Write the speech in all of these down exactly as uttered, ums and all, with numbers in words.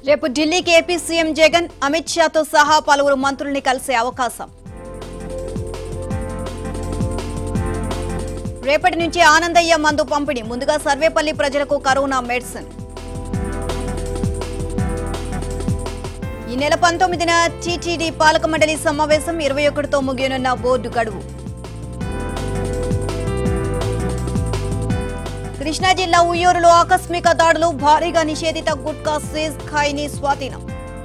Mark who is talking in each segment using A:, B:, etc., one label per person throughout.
A: రేపు ఢిల్లీకి AP CM Jagan Amit షాతో సహా పలువురు మంత్రుల్ని కలిసే అవకాశం. రేపటి నుంచి ఆనందయ్య మందు పంపిణీ. ముందుగా సర్వేపల్లి ప్రజలకు కరోనా మెడిసిన్. ఈ నెల పంతొమ్మిదిన టీటీడీ పాలక మండలి సమావేశం. ఇరవై ఒకటితో ముగియనున్న బోర్డు గడువు. కృష్ణా జిల్లా ఉయ్యూరులో ఆకస్మిక దాడులు. భారీగా నిషేధిత గుట్కా సీజ్. ఖైనీ స్వాధీనం.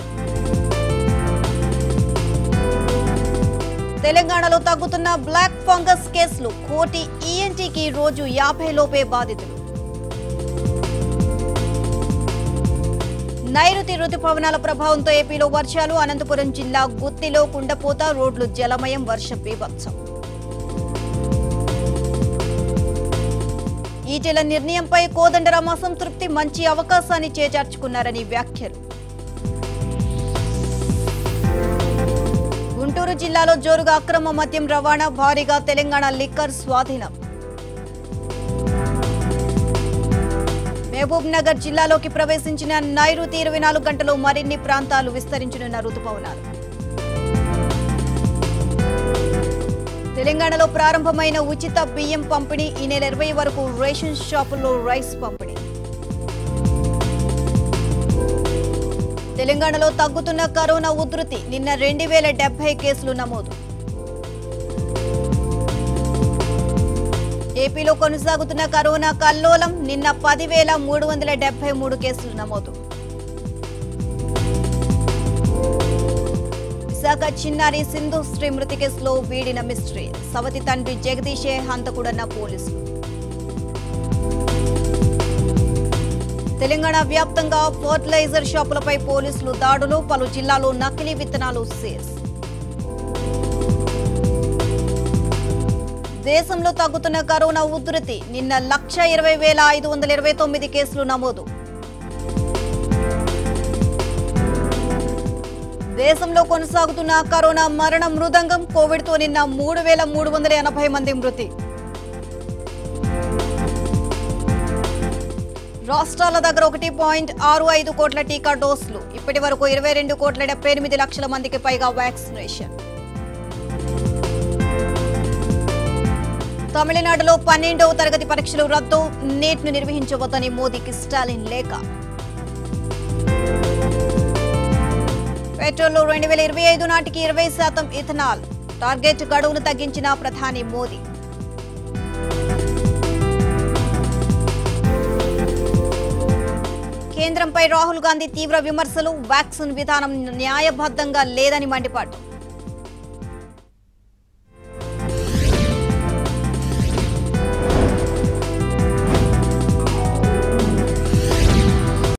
A: తెలంగాణలో తగ్గుతున్న బ్లాక్ ఫంగస్ కేసులు. కోటి ఈఎన్టీకి రోజు యాభై లోపే బాధితులు. నైరుతి రుతుపవనాల ప్రభావంతో ఏపీలో వర్షాలు. అనంతపురం జిల్లా గుత్తిలో కుండపోత. రోడ్లు జలమయం. వర్ష బీభత్సం. ఈటెల నిర్ణయంపై కోదండరాం అసంతృప్తి. మంచి అవకాశాన్ని చేజార్చుకున్నారని వ్యాఖ్యలు. గుంటూరు జిల్లాలో జోరుగా అక్రమ మద్యం రవాణా. భారీగా తెలంగాణ లిక్కర్ స్వాధీనం. మహబూబ్ నగర్ జిల్లాలోకి ప్రవేశించిన నైరుతి. ఇరవై నాలుగు గంటలు మరిన్ని ప్రాంతాలు విస్తరించనున్న రుతుపవనాలు. తెలంగాణలో ప్రారంభమైన ఉచిత బియ్యం పంపిణీ. ఈ నెల ఇరవై వరకు రేషన్ షాపుల్లో రైస్ పంపిణీ. తెలంగాణలో తగ్గుతున్న కరోనా ఉధృతి. నిన్న రెండు వేల డెబ్బై కేసులు నమోదు. ఏపీలో కొనసాగుతున్న కరోనా కల్లోలం. నిన్న పదివేల మూడు వందల డెబ్బై మూడు కేసులు నమోదు. విశాఖ చిన్నారి సింధు శ్రీ మృతి కేసులో వీడిన మిస్టరీ. సవతి తండ్రి జగదీషే హంతకుడన్న పోలీసులు. తెలంగాణ వ్యాప్తంగా ఫర్టిలైజర్ షాపులపై పోలీసులు దాడులు. పలు జిల్లాల్లో నకిలీ విత్తనాలు సీజ్. దేశంలో తగ్గుతున్న కరోనా ఉధృతి. నిన్న లక్ష ఇరవై వేల ఐదు వందల ఇరవై తొమ్మిది కేసులు నమోదు. దేశంలో కొనసాగుతున్న కరోనా మరణ మృదంగం. కోవిడ్ తో నిన్న మూడు వేల మూడు వందల ఎనభై మంది మృతి. రాష్ట్రాల దగ్గర ఒకటి పాయింట్ ఆరు ఐదు కోట్ల టీకా డోసులు. ఇప్పటి వరకు ఇరవై రెండు కోట్ల డెబ్బై ఎనిమిది లక్షల మందికి పైగా వ్యాక్సినేషన్. తమిళనాడులో పన్నెండవ తరగతి పరీక్షలు రద్దు. నీట్ ను నిర్వహించవద్దని మోదీకి స్టాలిన్ లేఖ. పెట్రోల్లో రెండు వేల ఇరవై ఐదు నాటికి ఇరవై శాతం ఇథనాల్ టార్గెట్. గడువును తగ్గించిన ప్రధాని మోదీ. కేంద్రంపై రాహుల్ గాంధీ తీవ్ర విమర్శలు. వ్యాక్సిన్ విధానం న్యాయబద్ధంగా లేదని మండిపాటు.